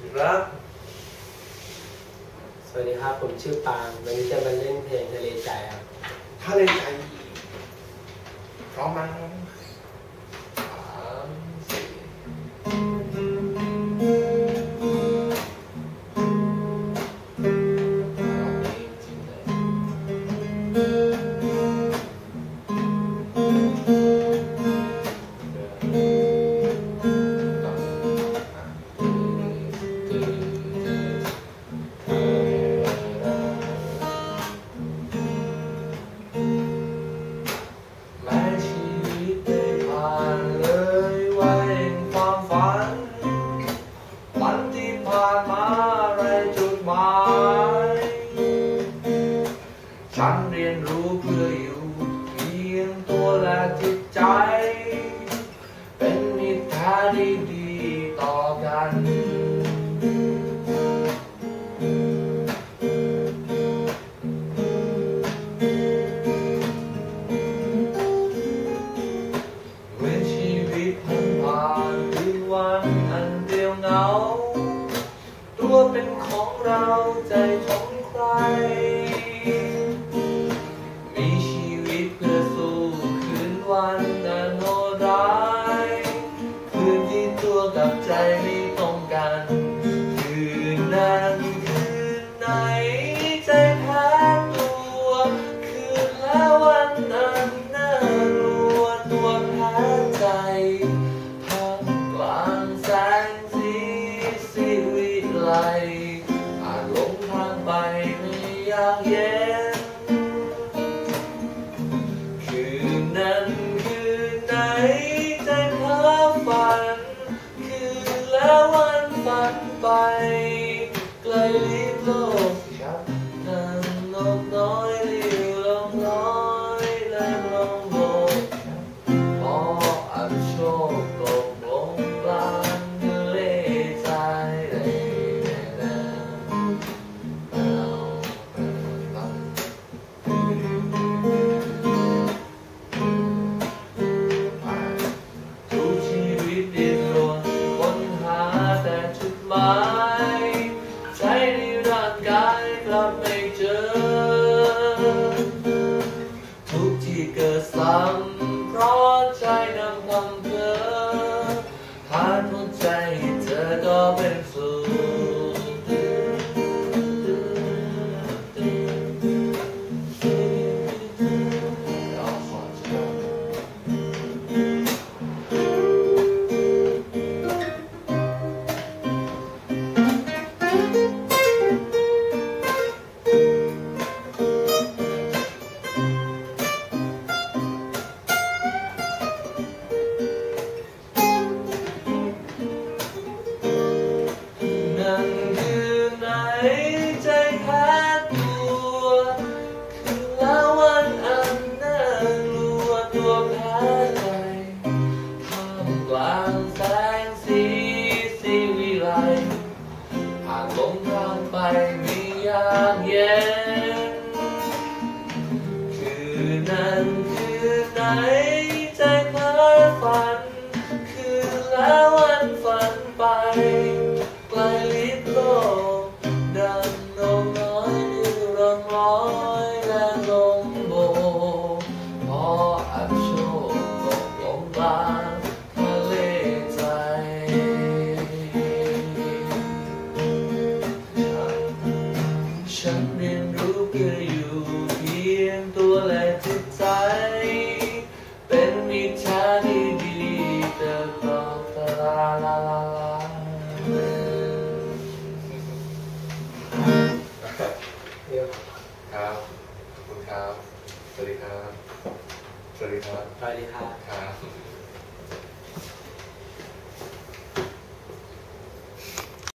ครับสวัสดีครับผมชื่อปางวันนี้จะมาเล่นเพลงทะเลใจครับทะเลใจพร้อมไหมฉันเรียนรู้เพื่ออยู่เพียงตัวและจิตใจเป็นมิตรแท้ที่ดีต่อกันเมื่อชีวิตผ่านคืนวันอันเดียวเหงาตัวเป็นของเราใจของใครวันนั้นโหดร้ายคืนที่ตัวกับใจไม่ตรงกันคืนนั้นคืนไหนใจแพ้ตัวคืนแล้ววันนั้นน่ากลัวตัวแพ้ใจท่ามกลางแสงสีวิไลอาจหลงทางไปไม่อยากเย็นคืนนั้นใจเพ้อฝันคืนแล้ววันฝันไปไกลลิบโลกฉันนั่งนกน้อยลิ้วลงลอยแล่นลงโลกพออับโชคตกลงกลางทะเลใจใจในร่างกายกลับไม่เจอทุกที่เกิดซ้ำเพราะใจนำความเพ้อหากหัวใจเธอก็เป็นสุขใจแพ้ตัวคืนแล้ววันอันน่ากลัวตัวแพ้ใจท่ามกลางแสงสีวิไลอาจหลงทางไปไม่อยากเย็นคืนนั้นคืนไหนใจเพ้อฝันคืนแล้ววันฝันไปไกลลิบโลกดังนกน้อยลิ้วร้องร้อยและลมโบกพออับโชคตกลงกลางทะเลใจฉันเรียนรู้เพื่ออยู่เพียงตัวและจิตใจเป็นมิตรแท้ที่ดีแต่ต่อลาครับขอบคุณครับสวัสดีครับสวัสดีครับสวัสดีครับครับ